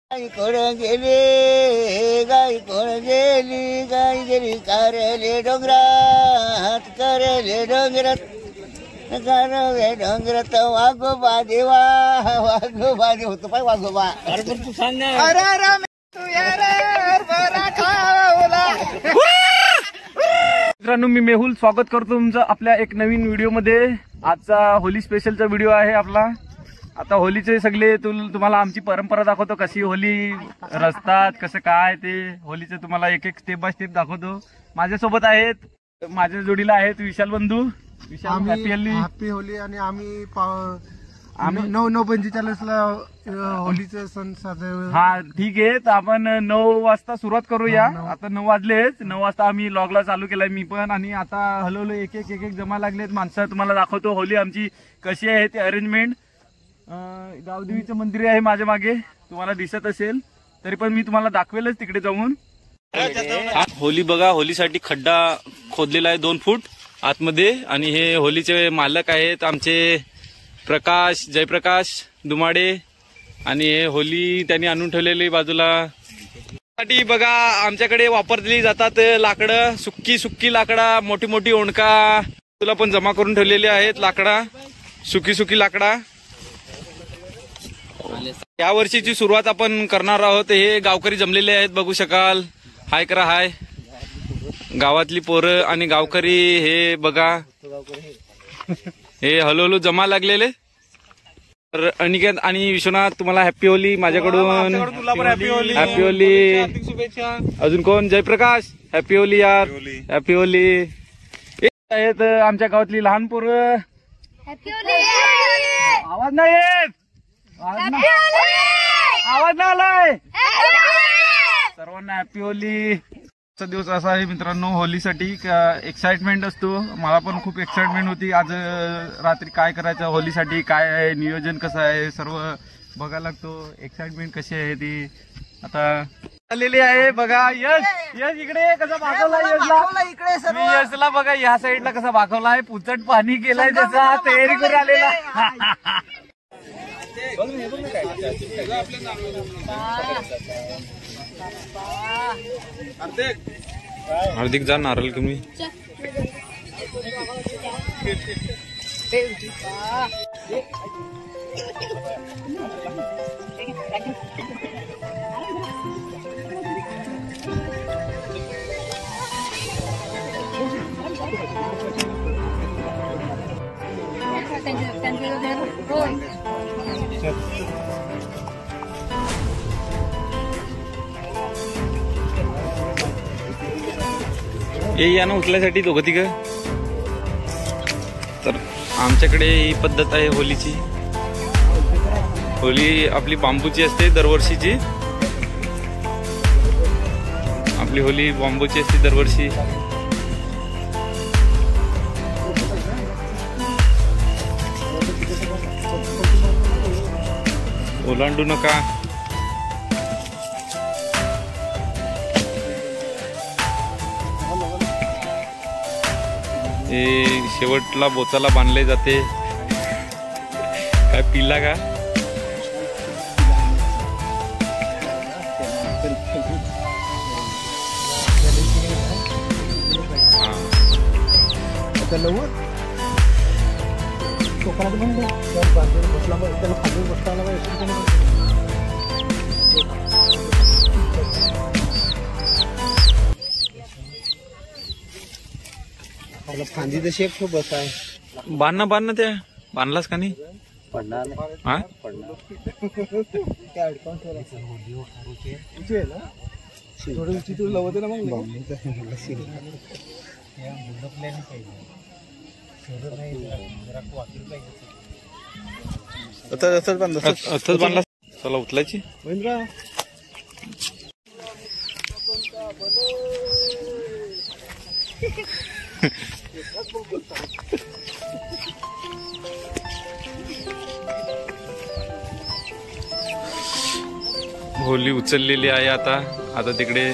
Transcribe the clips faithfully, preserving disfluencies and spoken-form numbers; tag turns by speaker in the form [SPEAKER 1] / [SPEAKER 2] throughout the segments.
[SPEAKER 1] गाई कोण गेली गाई कोण गेली गाई गेली कारले डोंगरात करले डोंगरात करले डोंगरात वाघोबा देवा वाघोबा देव होतो पाय वाघोबा. अरे पण तू सांग ना. अरे राम तू यार बरा खावला.
[SPEAKER 2] मित्रांनो मी मेहुल स्वागत करतो तुमचं आपल्या एक नवीन व्हिडिओ मध्ये. आजचा होली स्पेशलचा व्हिडिओ आहे आपला. आता होलीचे सगळे तुम्हाला आमची परंपरा दाखवतो, कशी होली रचतात कसं काय ते होलीचे तुम्हाला एक एक स्टेप बाय स्टेप दाखवतो. माझ्यासोबत आहेत माझ्या जोडीला आहेत विशाल बंधू. विशाल हॅपी होली.
[SPEAKER 3] हॅपी होली. आणि आम्ही आम्ही नऊ नऊ पंचेचाळीस ला होलीचे सण साजरे.
[SPEAKER 2] हा ठीक आहे, तर आपण नऊ वाजता सुरुवात करूया. आता नऊ वाजलेच. नऊ वाजता आम्ही लॉगला चालू केलाय मी पण. आणि आता हळूहळू एक एक एक एक जमा लागलेत माणसं. तुम्हाला दाखवतो होली आमची कशी आहे ते अरेंजमेंट. गावदेवीचं मंदिर आहे माझ्या मागे, तुम्हाला दिसत असेल. तरी पण मी तुम्हाला दाखवेलच तिकडे जाऊन. होली बघा, होलीसाठी खड्डा खोदलेला आहे दोन फूट आतमध्ये. आणि हे होलीचे मालक आहेत आमचे प्रकाश जयप्रकाश दुमाडे. आणि हे होली त्यांनी आणून ठेवलेली बाजूला साठी बघा. आमच्याकडे वापरली जातात लाकडं, सुक्की सुक्की लाकडा, मोठी मोठी ओंडका तुला पण जमा करून ठेवलेली आहेत लाकडा, सुकी सुकी लाकडा. या वर्षीची सुरुवात आपण करणार आहोत. हे गावकरी जमलेले आहेत बघू शकाल. हाय करा हाय. गावातली पोरं आणि गावकरी हे बघा, हे हळूहळू जमा लागलेले. तर अनिकेत आणि विश्वनाथ तुम्हाला हॅपी होली माझ्याकडून. हॅपी होली. अजून कोण? जयप्रकाश हॅपी होली यार. हॅपी होली. आहेत आमच्या गावातली लहान पोरं. आवाज नाही येत. आवाज नाही आलाय. सर्वांना हॅपी होली. दिवस असा आहे मित्रांनो होलीसाठी एक्साइटमेंट असतो. मला पण खूप एक्साइटमेंट होती. आज रात्री काय करायचं होलीसाठी, काय आहे नियोजन कसं आहे सर्व बघायला लागतो. एक्साइटमेंट कशी आहे ती आता आलेली आहे बघा. यश यश इकडे कसा भागवला. यशला इकडे मी यशला बघा या साईडला कसा भागवला आहे. पुचट पाणी केलाय त्याचा, तयारी करून आलेला. हार्दिक जा नारळ तुम्ही. ये या ना उचलायसाठी दोघं तिघ. तर आमच्याकडे ही पद्धत आहे होलीची. होली आपली बांबूची असते दरवर्षीची. आपली होली बांबूची असते दरवर्षी. ओलांडू नका. हे शेवटला बोचाला बांधले जाते. काय पिला का?
[SPEAKER 3] फांदीचा शेप खूप बसा आहे.
[SPEAKER 2] बांधणं बांधणं त्या बांधलास का नाही?
[SPEAKER 1] पडणार
[SPEAKER 2] हा असंच बांधला. चला उचलायची. होली उचललेली आहे आता. आता तिकडे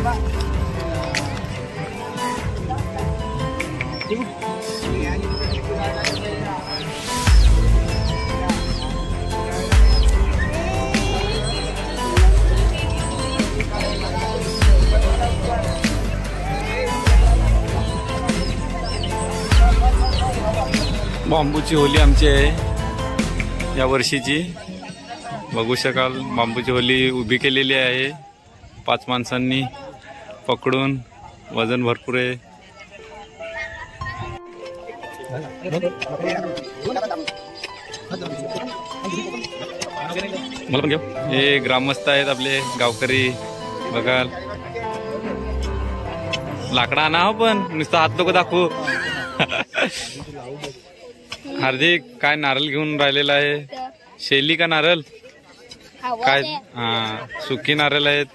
[SPEAKER 4] बांबूची होली आमची आहे या वर्षीची. बघू शकाल बांबूची होली उभी केलेली आहे पाच माणसांनी पकडून. वजन भरपूर आहे. मला पण घेऊ. हे ग्रामस्थ आहेत आपले गावकरी. बघाल लाकडा आणा हो पण नुसतं हात नको दाखवू. हार्दिक काय नारळ घेऊन राहिलेला आहे. शेली का नारळ काय? हा सुकी नारळ आहेत.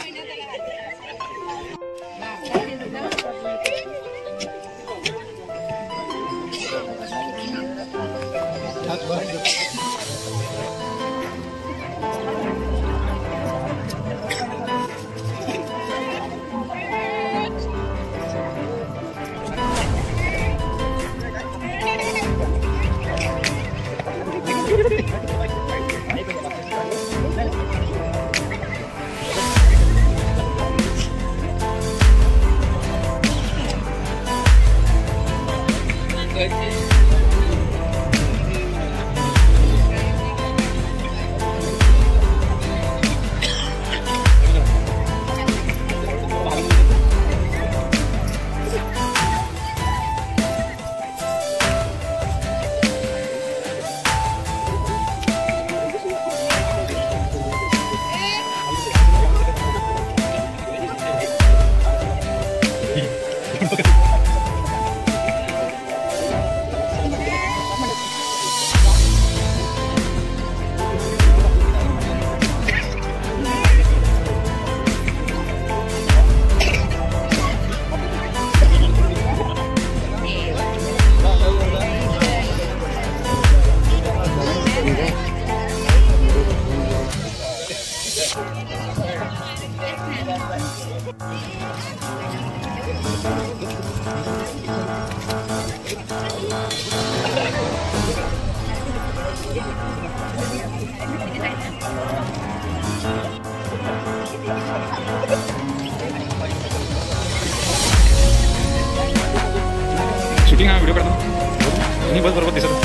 [SPEAKER 4] शूटिंग हा व्हिडिओ करतो मी बस बरोबर दिसत.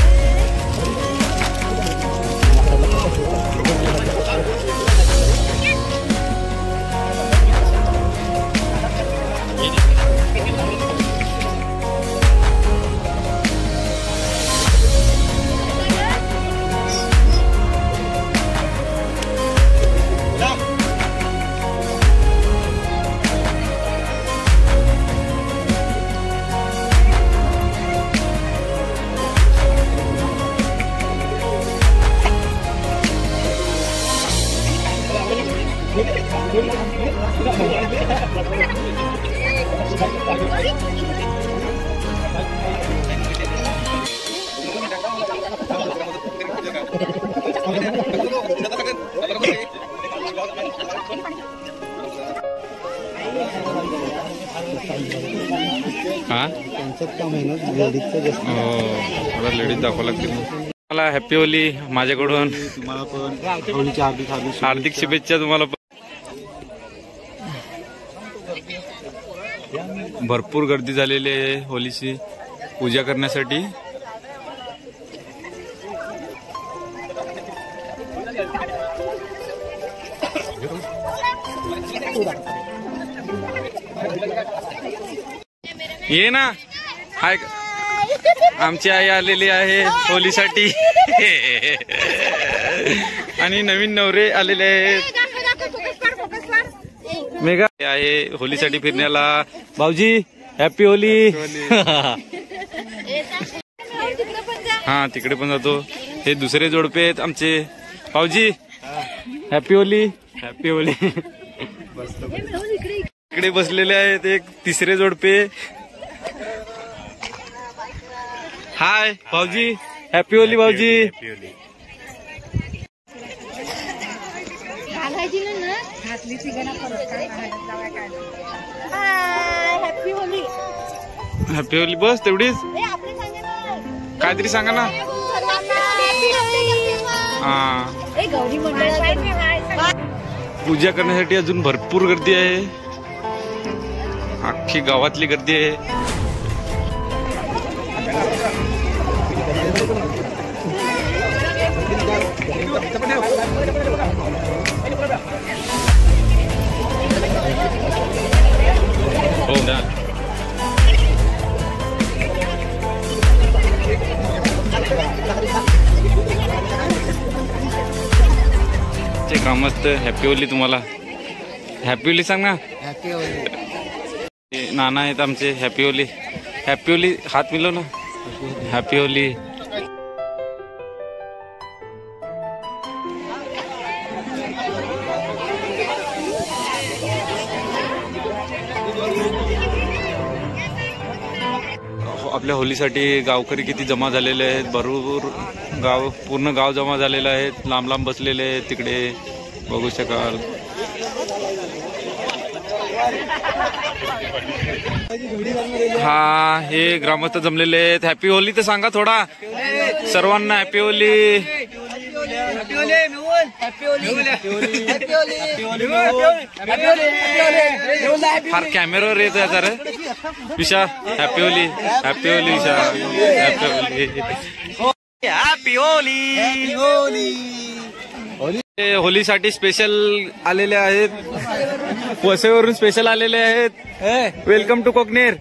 [SPEAKER 4] हा लेडीज दाखवा लागतील. मला हॅपी होली माझ्याकडून.
[SPEAKER 3] तुम्हाला पण होलीच्या हार्दिक हार्दिक
[SPEAKER 4] हार्दिक शुभेच्छा तुम्हाला पण. भरपूर गर्दी झालेली आहे होलीची पूजा करण्यासाठी. ये ना हाय आमची आई आलेली आहे होलीसाठी आणि नवीन नवरे आलेले आहेत. मेघा आहे होलीसाठी फिरण्याला. भाऊजी हॅपी होली. हा तिकडे पण जातो. हे दुसरे जोडपे आहेत आमचे. भाऊजी हॅपी होली. Happy Holy. इकडे बसलेले आहेत एक तिसरे जोडपे. हाय भाऊजी हॅपी होली. भाऊजी
[SPEAKER 5] घालायची ना घातली ती गणा परत काय
[SPEAKER 4] हॅपी होली बस तेवढीच काहीतरी सांगा ना. हा पूजा करण्यासाठी अजून भरपूर गर्दी आहे. अख्खी गावातली गर्दी आहे. हो ना. ग्रामस्थ हॅपी होली तुम्हाला. हॅपी होली सांग ना.
[SPEAKER 1] Happy Holy.
[SPEAKER 4] नाना आहेत आमचे. हॅपी होली. हॅपी होली हात मिळव ना. हॅपी होली. आपल्या होलीसाठी गावकरी किती जमा झालेले आहेत. भरपूर गाव पूर्ण गाव जमा झालेलं आहे. लांब लांब बसलेले आहेत तिकडे बघू शकाल. हा हे ग्रामस्थ जमलेले आहेत. हॅपी होली तर सांगा थोडा सर्वांना. हॅपी होली. फार कॅमेरावर येतो आता रे Visha. Happy Holi. Happy Holi Visha. Happy Holi. Happy Holi. होलीसाठी स्पेशल आलेले आहेत. वसईवरून स्पेशल आलेले आहेत. Welcome to Koknere.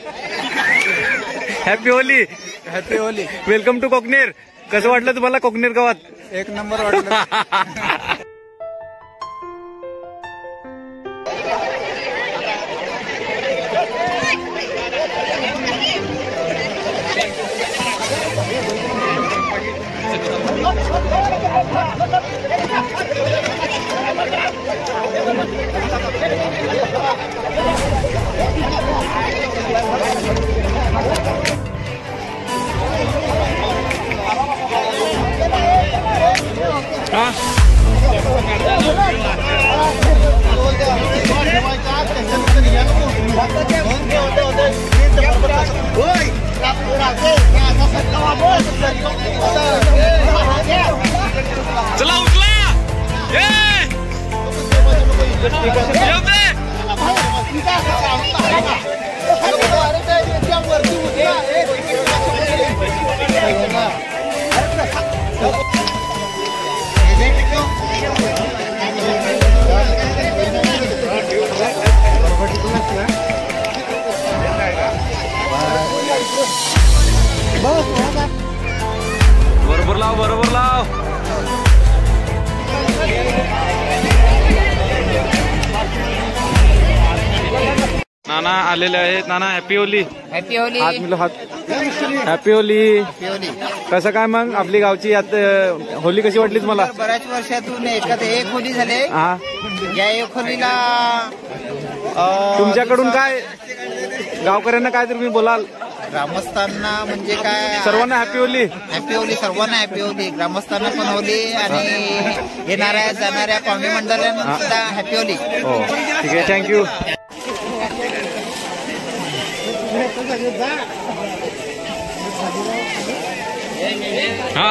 [SPEAKER 4] Happy Holi.
[SPEAKER 3] Happy Holi.
[SPEAKER 4] Welcome to Koknere. कसं वाटलं तुम्हाला कोकनेर गावात?
[SPEAKER 3] एक नंबर वाटलं.
[SPEAKER 4] चला उचला. बरोबर लाव. बरोबर लाव. नाना आलेले आहेत. नाना हॅपी होली.
[SPEAKER 1] हॅपी होली.
[SPEAKER 4] हात मिलो हात. हॅपी होली. कसं काय मग आपली गावची यात होली कशी वाटली तुम्हाला?
[SPEAKER 1] बऱ्याच वर्षातून एखाद एक होली झाले.
[SPEAKER 4] हा
[SPEAKER 1] या एक होलीला
[SPEAKER 4] तुमच्याकडून काय गावकऱ्यांना काय तुम्ही बोलाल?
[SPEAKER 1] ग्रामस्थांना म्हणजे काय
[SPEAKER 4] सर्वांना हॅपी होली.
[SPEAKER 1] हॅपी होली. सर्वांना हॅपी होली. ग्रामस्थांना पण होली आणि येणाऱ्या जाणाऱ्या पाहुणे मंडळांना सुद्धा हॅपी होली.
[SPEAKER 4] हो ठीक आहे. थँक्यू. हा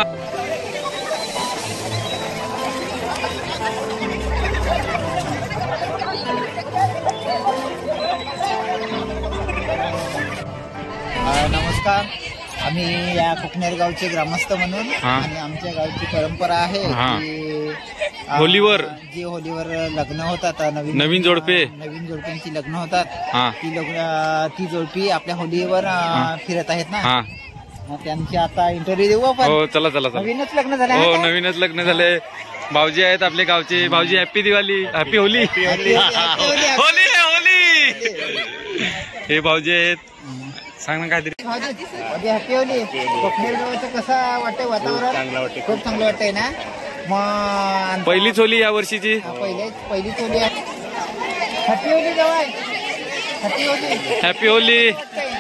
[SPEAKER 1] नमस्कार. आम्ही या कोकनेर गावचे ग्रामस्थ म्हणून
[SPEAKER 4] हा.
[SPEAKER 1] आणि आमच्या गावची परंपरा आहे
[SPEAKER 4] हा.
[SPEAKER 1] की अ,
[SPEAKER 4] होलीवर
[SPEAKER 1] जी होलीवर लग्न होतात नवीन
[SPEAKER 4] नवीन जोडपे.
[SPEAKER 1] नवीन जोडप्यांची लग्न होतात.
[SPEAKER 4] हा
[SPEAKER 1] ती लग्न ती जोडपी आपल्या होलीवर अ, फिरत आहेत ना.
[SPEAKER 4] हा
[SPEAKER 1] मग त्यांची आता इंटरव्ह्यू देऊ आपण.
[SPEAKER 4] हो चला चला चला.
[SPEAKER 1] नवीनच लग्न झालं
[SPEAKER 4] हो
[SPEAKER 1] आहे का?
[SPEAKER 4] नवीनच लग्न झाले. भाऊजी आहेत आपले गावचे. भाऊजी हॅपी दिवाळी. हॅपी होली. होली आहे होली. हे भाऊजी आहेत. सांग ना काहीतरी.
[SPEAKER 1] Happy Holy. कोकनेर गावाचं कसं वाटतंय वातावरण? खूप चांगलं वाटतंय ना. मग
[SPEAKER 4] पहिलीच होली या वर्षीची.
[SPEAKER 1] पहिले पहिलीच होली आहे. हॅपी होली जवळ. हॅपी होली.
[SPEAKER 4] हॅपी होली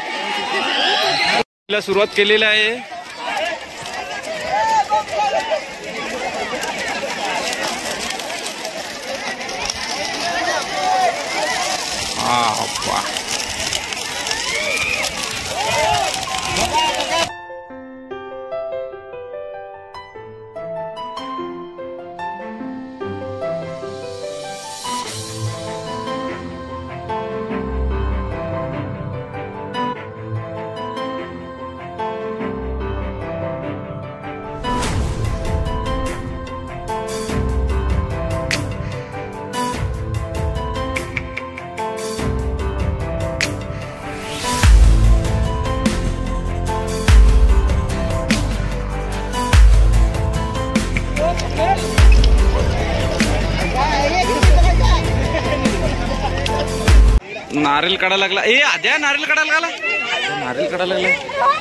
[SPEAKER 4] ला सुरुवात केलेली आहे. हा नारळ काढायला लागला. ए आद्या नारळ काढायला लागला. नारळ काढायला लागला.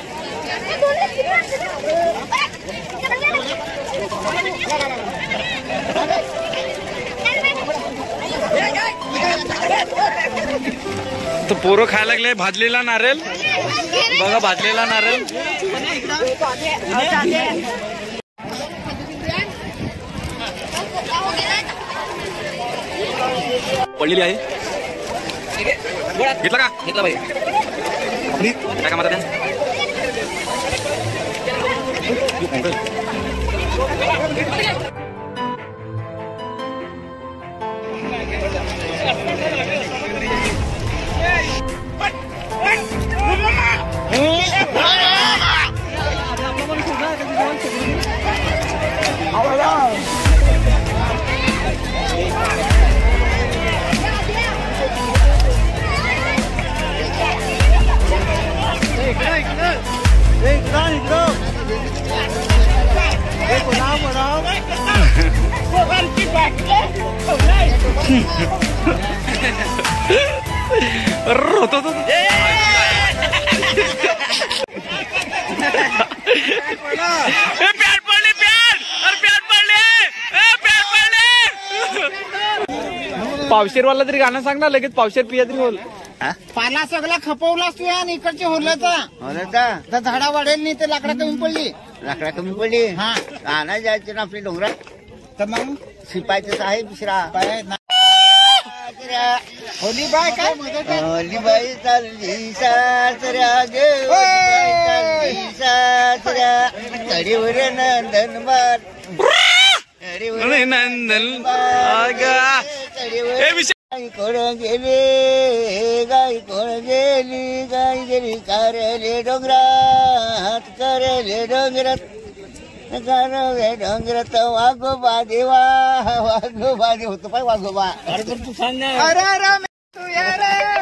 [SPEAKER 4] तर पोरं खायला लागले भाजलेला नारळ. बघा भाजलेला नारळ. पडलेली आहे. घेतला का? घेतला बाई. काय कामात आहे? रोतो तो प्यार पडले प्यार प्यार पडले प्यार पडले. पावशेरवाला तरी गाणं सांग ना लगेच. पावशेर पिया तरी बोल.
[SPEAKER 1] पाला सगळा खपवलास तू आणि इकडचे होल्याचा होल्याचा झाडा वाढेल नाही तर लाकडा कमी पडली. लाकडा कमी पडली. हा आणा जायचे ना आपली डोंगरात. तर मग शिपायचं आहे दुसरा होली बाय काय होली बाई चालली सासऱ्या गे चालली सासऱ्या तडीवर नंदन मार
[SPEAKER 4] नंदन
[SPEAKER 1] गाई कोण गेली गाई कोण गेली गाई गेली करले डोंगरात करले डोंगरात करले डोंगरात वाघोबा देवा वाघोबा देव होतो पाय वाघोबा. अरे तू सांग. अरे अरे